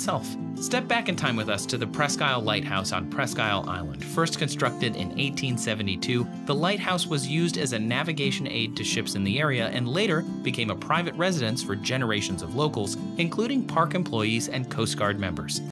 itself. Step back in time with us to the Presque Isle Lighthouse on Presque Isle Island. First constructed in 1872, the lighthouse was used as a navigation aid to ships in the area and later became a private residence for generations of locals, including park employees and Coast Guard members.